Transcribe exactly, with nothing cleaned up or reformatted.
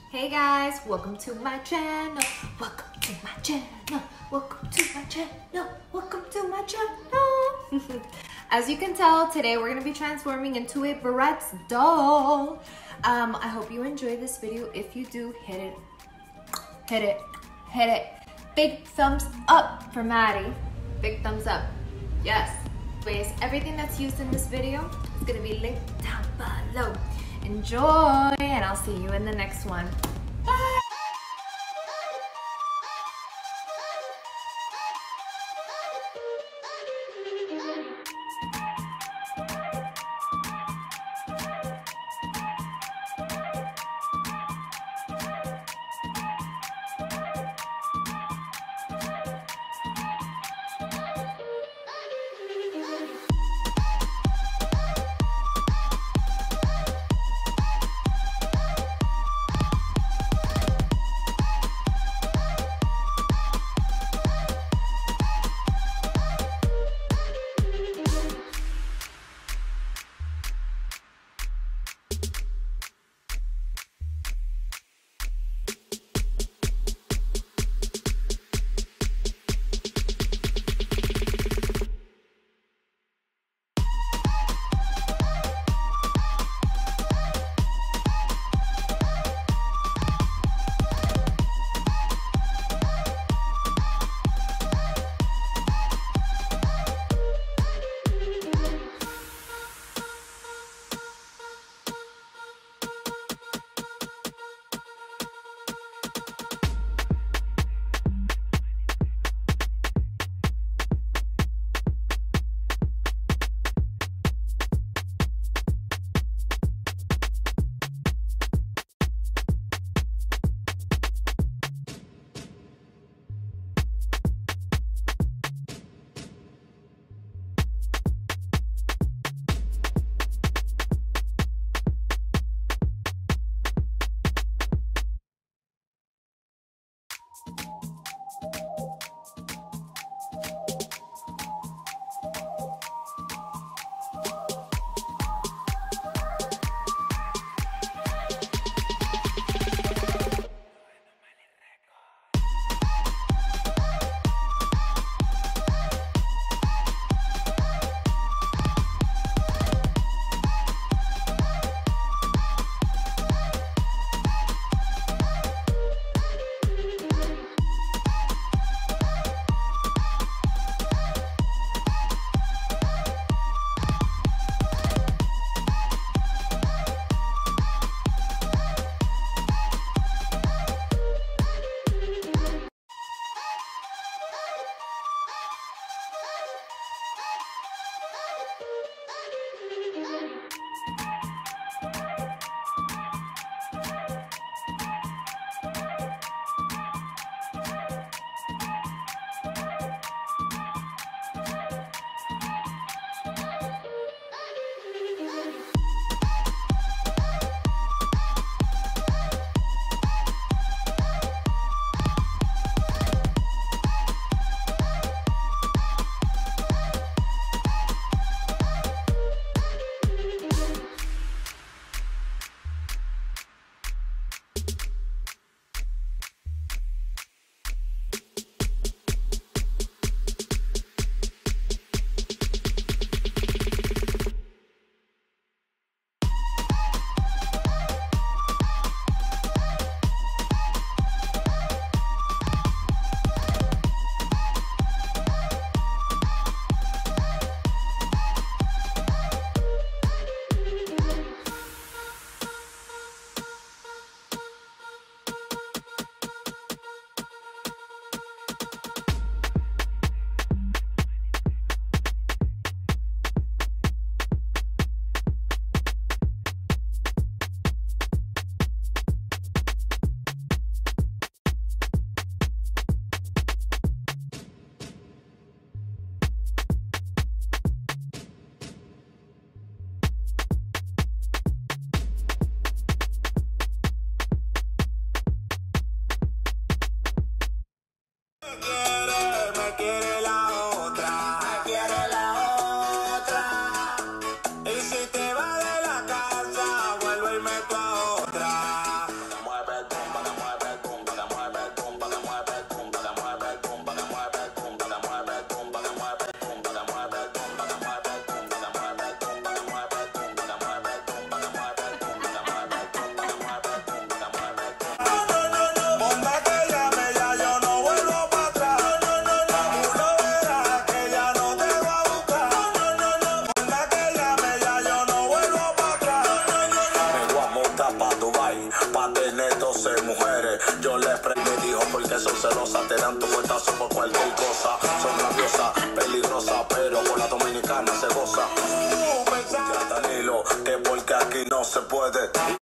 Hey guys, welcome to my channel. Welcome to my channel. Welcome to my channel. Welcome to my channel. As you can tell, today we're gonna be transforming into a BRATZ doll. Um, I hope you enjoy this video. If you do, hit it, hit it, hit it. Big thumbs up for Maddie. Big thumbs up. Yes. Please. Everything that's used in this video is gonna be linked down below. Enjoy, and I'll see you in the next one. Bye! hijos porque son celosas, te dan tu fuetazo por cualquier cosa. Son rabiosas, peligrosas, pero con la dominicana se goza. Uh, me Danilo, que porque aquí no se puede.